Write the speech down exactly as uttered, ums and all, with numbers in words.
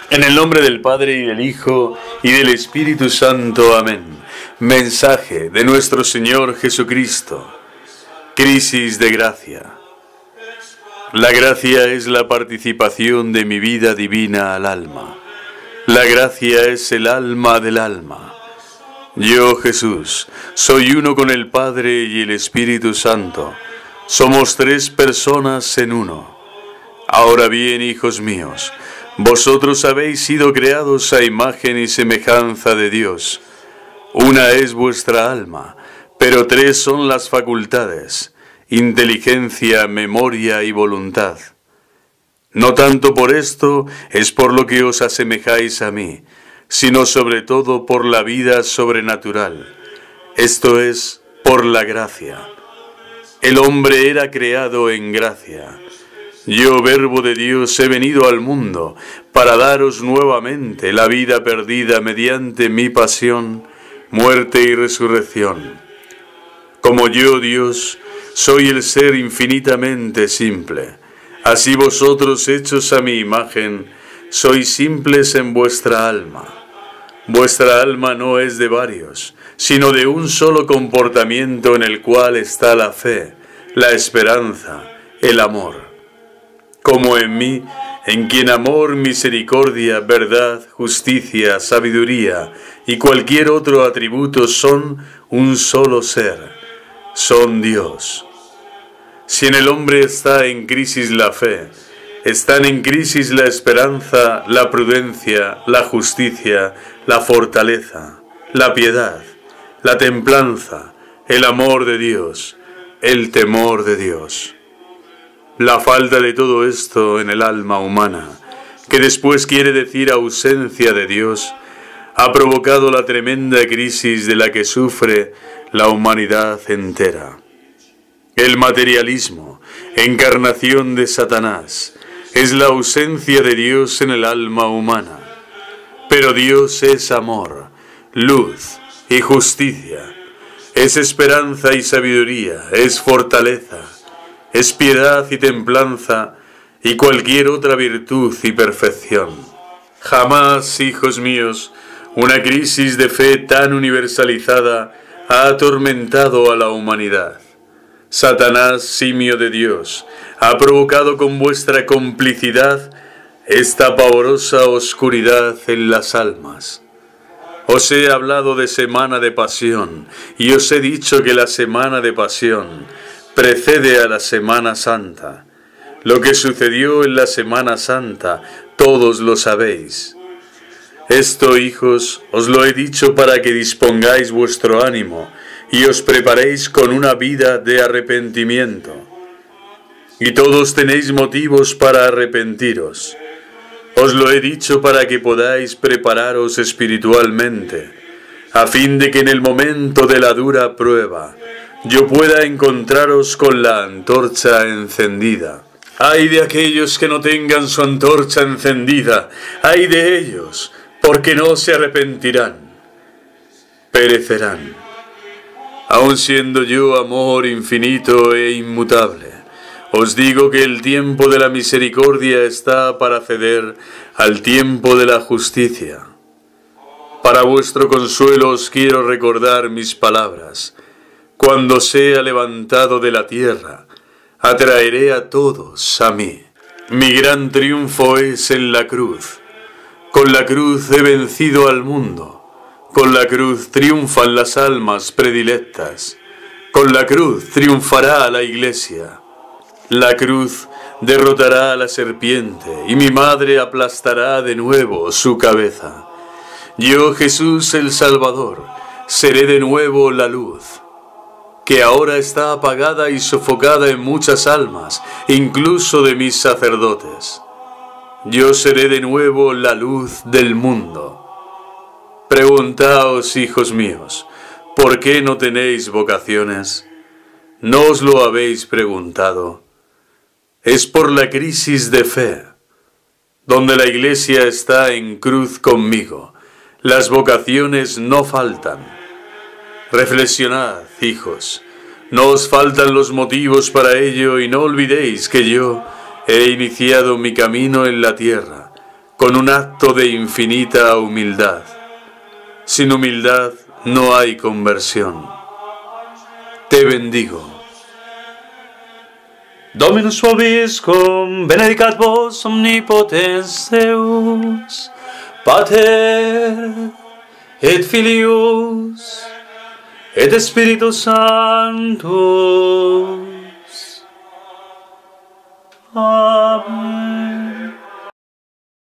En el nombre del Padre, y del Hijo, y del Espíritu Santo. Amén. Mensaje de nuestro Señor Jesucristo. Crisis de gracia. La gracia es la participación de mi vida divina al alma. La gracia es el alma del alma. Yo, Jesús, soy uno con el Padre y el Espíritu Santo. Somos tres personas en uno. Ahora bien, hijos míos, vosotros habéis sido creados a imagen y semejanza de Dios. Una es vuestra alma, pero tres son las facultades: inteligencia, memoria y voluntad. No tanto por esto es por lo que os asemejáis a mí, sino sobre todo por la vida sobrenatural, esto es, por la gracia. El hombre era creado en gracia. Yo, Verbo de Dios, he venido al mundo para daros nuevamente la vida perdida mediante mi pasión, muerte y resurrección. Como yo, Dios, soy el ser infinitamente simple, así vosotros, hechos a mi imagen, sois simples en vuestra alma. Vuestra alma no es de varios, sino de un solo comportamiento en el cual está la fe, la esperanza, el amor. Como en mí, en quien amor, misericordia, verdad, justicia, sabiduría y cualquier otro atributo son un solo ser, son Dios. Si en el hombre está en crisis la fe, están en crisis la esperanza, la prudencia, la justicia, la fortaleza, la piedad, la templanza, el amor de Dios, el temor de Dios. La falta de todo esto en el alma humana, que después quiere decir ausencia de Dios, ha provocado la tremenda crisis de la que sufre la humanidad entera. El materialismo, encarnación de Satanás, es la ausencia de Dios en el alma humana. Pero Dios es amor, luz y justicia, es esperanza y sabiduría, es fortaleza, es piedad y templanza y cualquier otra virtud y perfección. Jamás, hijos míos, una crisis de fe tan universalizada ha atormentado a la humanidad. Satanás, simio de Dios, ha provocado con vuestra complicidad esta pavorosa oscuridad en las almas. Os he hablado de semana de pasión, y os he dicho que la semana de pasión precede a la Semana Santa. Lo que sucedió en la Semana Santa, todos lo sabéis. Esto, hijos, os lo he dicho para que dispongáis vuestro ánimo y os preparéis con una vida de arrepentimiento. Y todos tenéis motivos para arrepentiros. Os lo he dicho para que podáis prepararos espiritualmente, a fin de que en el momento de la dura prueba yo pueda encontraros con la antorcha encendida. ¡Ay de aquellos que no tengan su antorcha encendida! ¡Ay de ellos! Porque no se arrepentirán. Perecerán. Aun siendo yo amor infinito e inmutable, os digo que el tiempo de la misericordia está para ceder al tiempo de la justicia. Para vuestro consuelo os quiero recordar mis palabras. Cuando sea levantado de la tierra, atraeré a todos a mí. Mi gran triunfo es en la cruz. Con la cruz he vencido al mundo. Con la cruz triunfan las almas predilectas. Con la cruz triunfará la Iglesia. La cruz derrotará a la serpiente y mi madre aplastará de nuevo su cabeza. Yo, Jesús el Salvador, seré de nuevo la luz, que ahora está apagada y sofocada en muchas almas, incluso de mis sacerdotes. Yo seré de nuevo la luz del mundo. Preguntaos, hijos míos, ¿por qué no tenéis vocaciones? ¿No os lo habéis preguntado? Es por la crisis de fe, donde la Iglesia está en cruz conmigo. Las vocaciones no faltan. Reflexionad, hijos, no os faltan los motivos para ello y no olvidéis que yo he iniciado mi camino en la tierra con un acto de infinita humildad. Sin humildad no hay conversión. Te bendigo. Dominus vobiscum, benedicat vos omnipotens Deus, Pater et Filius et Spiritus Sanctus. Amen.